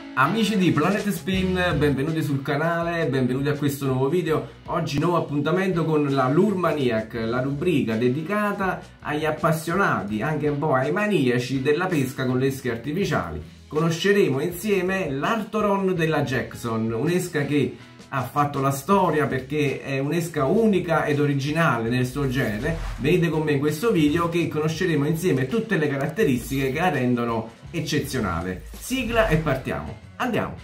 Amici di Planet Spin, benvenuti sul canale, benvenuti a questo nuovo video. Oggi nuovo appuntamento con la Lure Maniac, la rubrica dedicata agli appassionati, anche un po' ai maniaci della pesca con le esche artificiali. Conosceremo insieme l'Artoron della Jackson, un'esca che ha fatto la storia perché è un'esca unica ed originale nel suo genere. Venite con me in questo video che conosceremo insieme tutte le caratteristiche che la rendono eccezionale. Sigla e partiamo. Andiamo!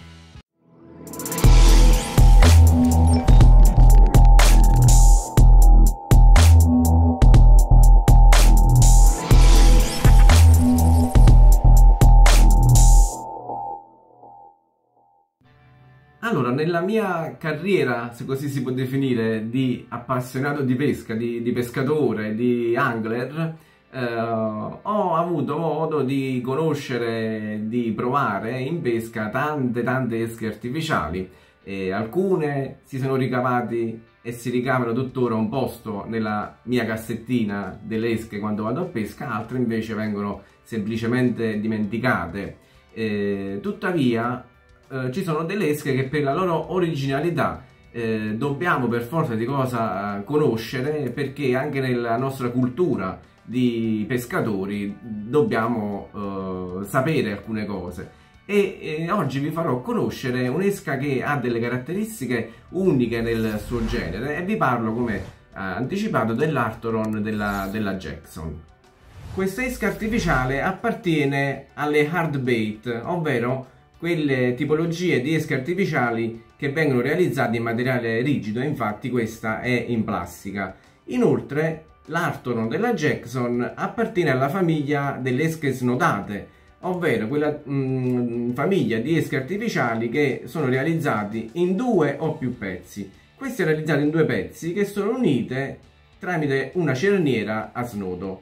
Allora, nella mia carriera, se così si può definire, di appassionato di pesca, di pescatore, di angler, ho avuto modo di conoscere, di provare in pesca tante esche artificiali. Alcune si sono ricavati e si ricavano tuttora un posto nella mia cassettina delle esche quando vado a pesca, altre invece vengono semplicemente dimenticate. Tuttavia ci sono delle esche che per la loro originalità dobbiamo per forza di cosa conoscere, perché anche nella nostra cultura di pescatori dobbiamo sapere alcune cose. Oggi vi farò conoscere un'esca che ha delle caratteristiche uniche nel suo genere e vi parlo, come anticipato, dell'Artoron della Jackson. Questa esca artificiale appartiene alle hard bait, ovvero quelle tipologie di esche artificiali che vengono realizzate in materiale rigido, infatti questa è in plastica. Inoltre l'Artoron della Jackson appartiene alla famiglia delle esche snodate, ovvero quella famiglia di esche artificiali che sono realizzati in due o più pezzi. Queste realizzate in due pezzi che sono unite tramite una cerniera a snodo.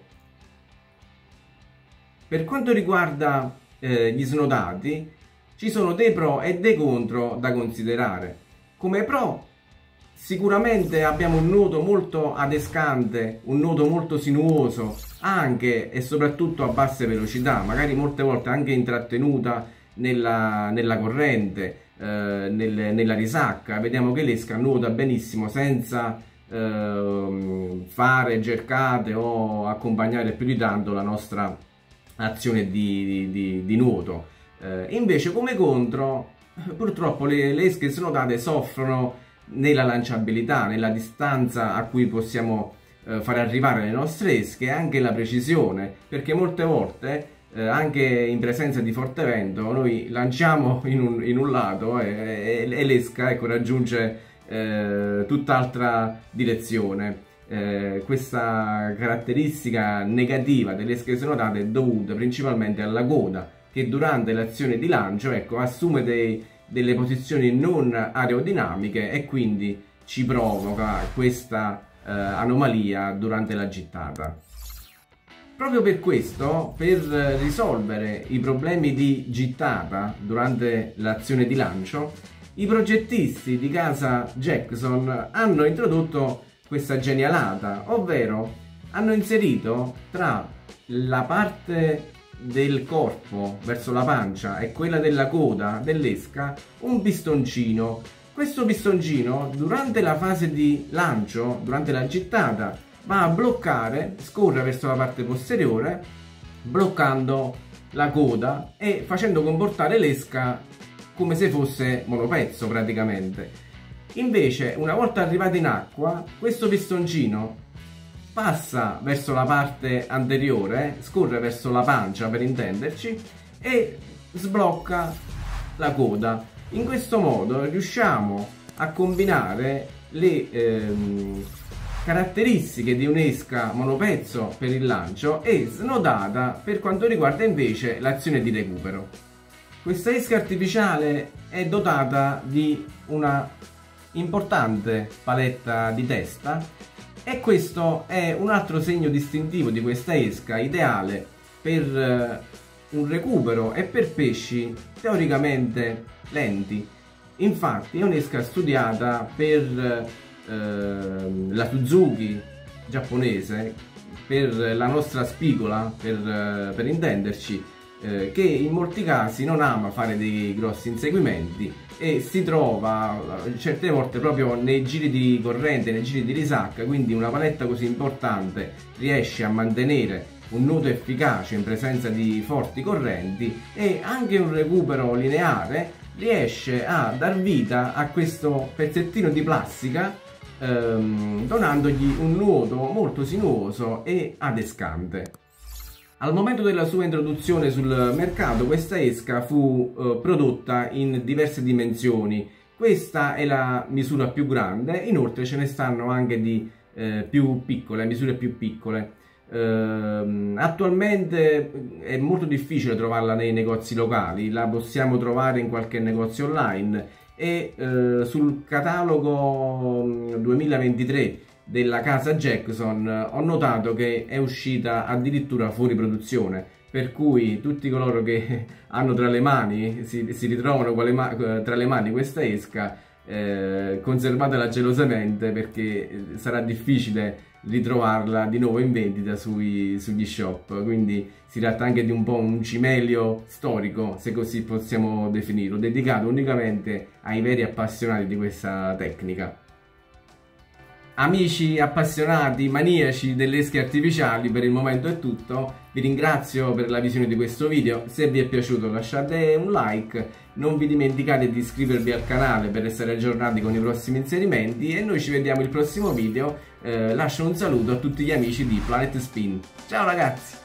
Per quanto riguarda gli snodati, ci sono dei pro e dei contro da considerare. Come pro, sicuramente abbiamo un nuoto molto adescante, un nuoto molto sinuoso, anche e soprattutto a basse velocità, magari molte volte anche intrattenuta nella corrente, nella risacca. Vediamo che l'esca nuota benissimo senza fare gercate o accompagnare più di tanto la nostra azione di nuoto. Invece come contro, purtroppo le esche snodate soffrono nella lanciabilità, nella distanza a cui possiamo far arrivare le nostre esche e anche la precisione, perché molte volte anche in presenza di forte vento noi lanciamo in un lato e l'esca, ecco, raggiunge tutt'altra direzione. Questa caratteristica negativa delle esche snodate è dovuta principalmente alla coda, che durante l'azione di lancio, ecco, assume delle posizioni non aerodinamiche e quindi ci provoca questa anomalia durante la gittata. Proprio per questo, per risolvere i problemi di gittata durante l'azione di lancio, i progettisti di casa Jackson hanno introdotto questa genialata, ovvero hanno inserito tra la parte del corpo verso la pancia e quella della coda dell'esca un pistoncino. Questo pistoncino durante la fase di lancio, durante la gittata, va a bloccare, scorre verso la parte posteriore bloccando la coda e facendo comportare l'esca come se fosse monopezzo praticamente. Invece, una volta arrivato in acqua, questo pistoncino passa verso la parte anteriore, scorre verso la pancia per intenderci, e sblocca la coda. In questo modo riusciamo a combinare le caratteristiche di un'esca monopezzo per il lancio e snodata per quanto riguarda invece l'azione di recupero. Questa esca artificiale è dotata di una importante paletta di testa, e questo è un altro segno distintivo di questa esca, ideale per un recupero e per pesci teoricamente lenti. Infatti è un'esca studiata per la Suzuki giapponese, per la nostra spigola per intenderci, che in molti casi non ama fare dei grossi inseguimenti e si trova certe volte proprio nei giri di corrente, nei giri di risacca, quindi una paletta così importante riesce a mantenere un nuoto efficace in presenza di forti correnti, e anche un recupero lineare riesce a dar vita a questo pezzettino di plastica, donandogli un nuoto molto sinuoso e adescante. Al momento della sua introduzione sul mercato, questa esca fu prodotta in diverse dimensioni. Questa è la misura più grande, inoltre ce ne stanno anche di più piccole, misure più piccole. Attualmente è molto difficile trovarla nei negozi locali, la possiamo trovare in qualche negozio online, e sul catalogo 2023 della casa Jackson ho notato che è uscita addirittura fuori produzione, per cui tutti coloro che hanno tra le mani, si ritrovano tra le mani questa esca, conservatela gelosamente, perché sarà difficile ritrovarla di nuovo in vendita sugli shop. Quindi si tratta anche di un po' un cimelio storico, se così possiamo definirlo, dedicato unicamente ai veri appassionati di questa tecnica. Amici appassionati, maniaci delle esche artificiali, per il momento è tutto. Vi ringrazio per la visione di questo video. Se vi è piaciuto lasciate un like, non vi dimenticate di iscrivervi al canale per essere aggiornati con i prossimi inserimenti, e noi ci vediamo al prossimo video. Lascio un saluto a tutti gli amici di Planet Spin. Ciao ragazzi!